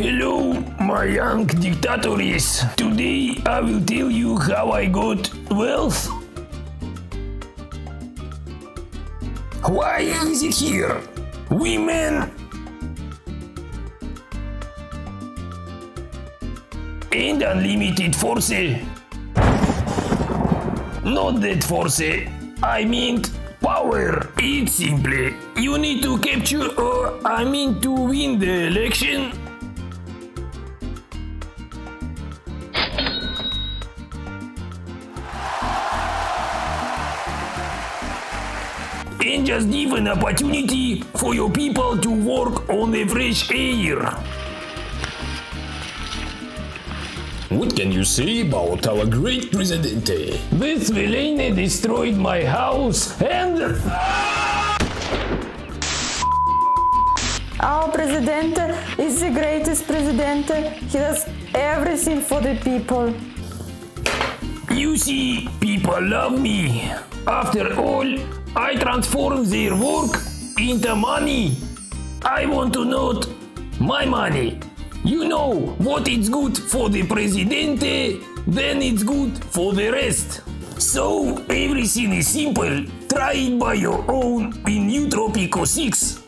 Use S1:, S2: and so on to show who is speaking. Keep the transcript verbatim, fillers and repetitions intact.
S1: Hello, my young dictators. Today I will tell you how I got wealth. Why is it here? Women and unlimited force. Not that force, I mean power. It's simple. You need to capture or I mean to win the election. And just give an opportunity for your people to work on the fresh air.
S2: What can you say about our great Presidente?
S1: This villain destroyed my house and...
S3: Our Presidente is the greatest Presidente. He does everything for the people.
S1: You see, people love me. After all, I transform their work into money. I want to note my money. You know what is good for the Presidente, then it's good for the rest. So everything is simple. Try it by your own in new Tropico six.